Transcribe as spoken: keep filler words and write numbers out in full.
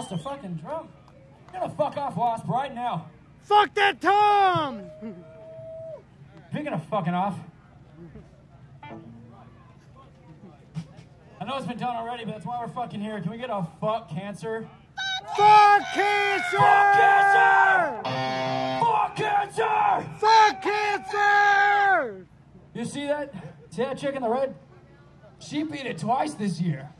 lost a fucking drum. You're gonna fuck off, Wasp, right now. Fuck that Tom! Speaking of fucking off, I know it's been done already, but that's why we're fucking here. Can we get a fuck cancer? Fuck cancer! Fuck cancer! Fuck cancer! Fuck cancer! You see that? See that chick in the red? She beat it twice this year.